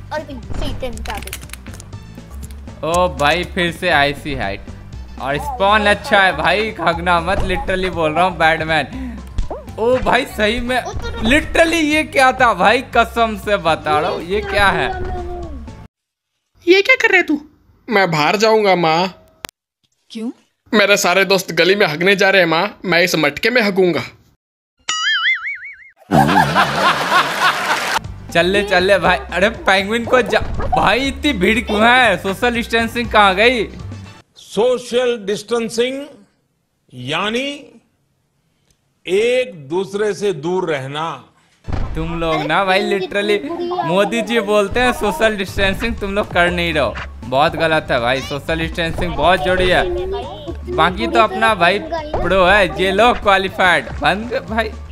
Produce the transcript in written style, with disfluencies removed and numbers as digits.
और सीटें आ गई। ओ भाई फिर से आईसी हाइट और स्पॉन अच्छा है भाई, खगना मत, लिटरली बोल रहा हूँ बैडमैन। ओ भाई सही में लिटरली ये क्या था भाई, कसम से बता रहा हूँ ये क्या है। ये क्या कर रहे तू? मैं बाहर जाऊंगा माँ। क्यों? मेरे सारे दोस्त गली में हगने जा रहे हैं माँ, मैं इस मटके में हगूंगा। चल ले भाई। अरे पेंगुइन को भाई इतनी भीड़ क्यों है? सोशल डिस्टेंसिंग कहाँ गई? सोशल डिस्टेंसिंग यानी एक दूसरे से दूर रहना। तुम लोग ना भाई लिटरली मोदी जी बोलते हैं सोशल डिस्टेंसिंग, तुम लोग कर नहीं रहो, बहुत गलत है भाई। सोशल डिस्टेंसिंग बहुत जरूरी है। बाकी तो अपना भाई प्रो है, ये लोग क्वालिफाइड बंद भाई।